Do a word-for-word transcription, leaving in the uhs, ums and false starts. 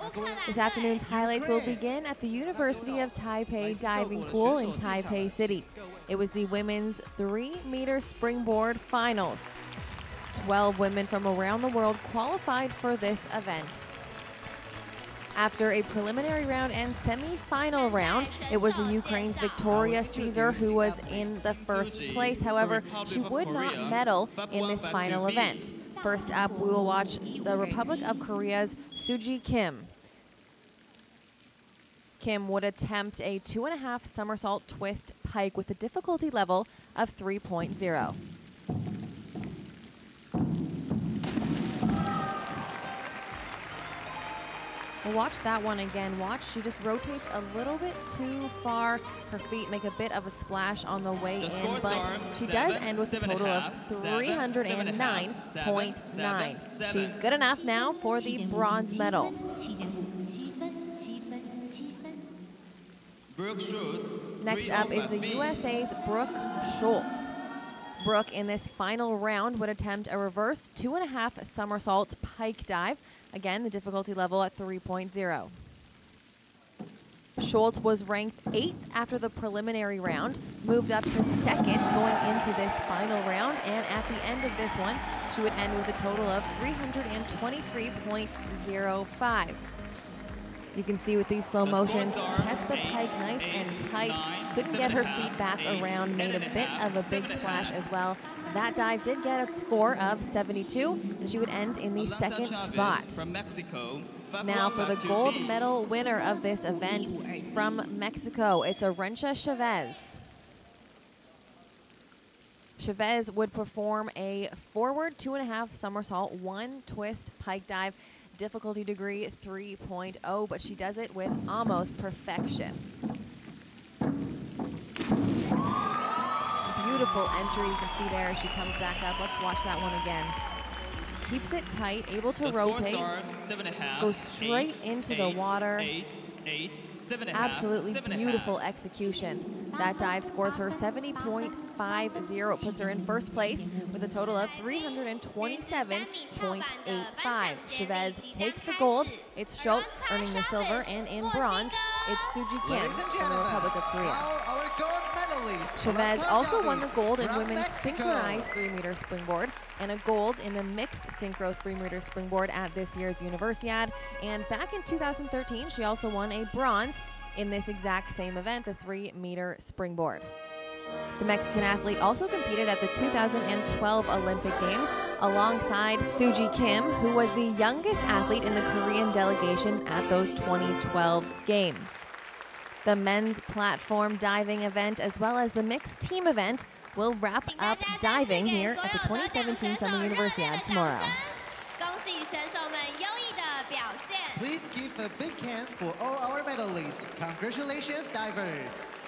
This afternoon's highlights will begin at the University of Taipei Diving Pool in Taipei City. It was the women's three meter springboard finals. twelve women from around the world qualified for this event. After a preliminary round and semi-final round, it was the Ukraine's Victoria Caesar who was in the first place. However, she would not medal in this final event. First up, we will watch the Republic of Korea's Suji Kim. Kim would attempt a two and a half somersault twist pike with a difficulty level of three point oh. We'll watch that one again. Watch, she just rotates a little bit too far. Her feet make a bit of a splash on the way in, but she does end with a total of three hundred nine point nine. She's good enough now for the bronze medal. Next up is the U S A's Brooke Schultz. Brooke, in this final round, would attempt a reverse two and a half somersault pike dive. Again, the difficulty level at three point oh. Schultz was ranked eighth after the preliminary round, moved up to second going into this final round, and at the end of this one, she would end with a total of three hundred twenty-three point oh five. You can see with these slow motions, kept the pike nice and tight, couldn't get her feet back around, made a bit of a big splash as well. That dive did get a score of seventy-two, and she would end in the second spot. Now for the gold medal winner of this event from Mexico, it's Arancha Chavez. Chavez would perform a forward two and a half somersault, one twist pike dive, difficulty degree three point oh, but she does it with almost perfection. Beautiful entry you can see there as she comes back up. Let's watch that one again. Keeps it tight, able to rotate, goes straight into the water. Absolutely beautiful execution. That dive scores her seventy point five oh, puts her in first place with a total of three hundred twenty-seven point eight five. Chavez takes the gold. It's Schultz earning the silver, and in bronze, it's Suji Kim from the Republic of Korea. Chavez also won the gold in women's synchronized three meter springboard and a gold in the mixed synchro three meter springboard at this year's Universiade. And back in two thousand thirteen, she also won a bronze in this exact same event, the three meter springboard. The Mexican athlete also competed at the two thousand twelve Olympic Games alongside Suji Kim, who was the youngest athlete in the Korean delegation at those twenty twelve Games. The men's platform diving event as well as the mixed team event will wrap up diving here at the twenty seventeen Summer Universiade tomorrow. Please give a big hands for all our medalists. Congratulations, divers!